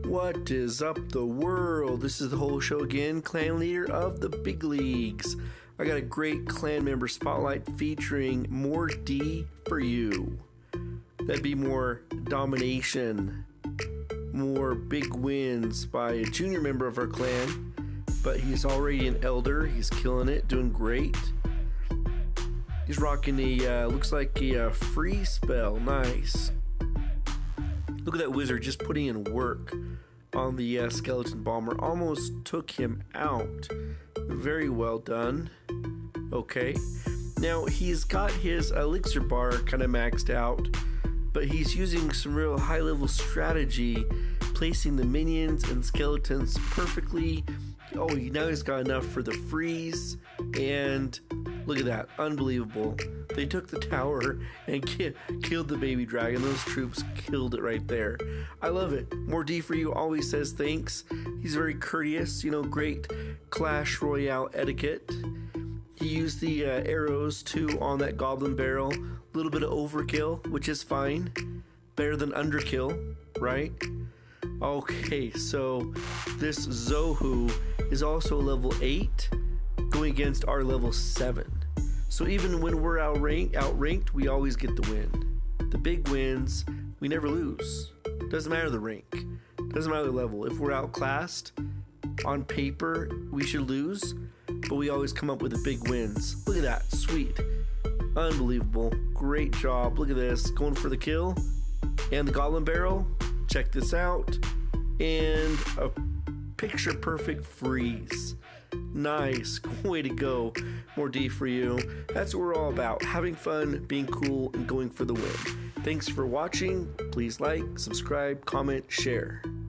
What is up, the world? This is the whole show again, clan leader of the big leagues. I got a great clan member spotlight featuring MoreD4U. That'd be more domination, more big wins by a junior member of our clan, but he's already an elder. He's killing it, doing great. He's rocking a, looks like a free spell. Nice. Look at that wizard just putting in work on the skeleton bomber. Almost took him out. Very well done. Okay. Now he's got his elixir bar kind of maxed out, but he's using some real high level strategy, placing the minions and skeletons perfectly. Oh, now he's got enough for the freeze, and look at that, unbelievable. They took the tower and killed the baby dragon. Those troops killed it right there. I love it. MoreD4U always says thanks. He's very courteous, you know, great Clash Royale etiquette. He used the arrows too on that goblin barrel. A little bit of overkill, which is fine. Better than underkill, right? Okay, so this Zohu is also level 8, going against our level 7. So even when we're outranked, we always get the win. The big wins, we never lose. Doesn't matter the rank, doesn't matter the level. If we're outclassed, on paper, we should lose, but we always come up with the big wins. Look at that, sweet. Unbelievable, great job. Look at this, going for the kill. And the goblin barrel, check this out. And a picture perfect freeze. Nice, way to go, MoreD4U. That's what we're all about, having fun, being cool, and going for the win. Thanks for watching. Please like, subscribe, comment, share.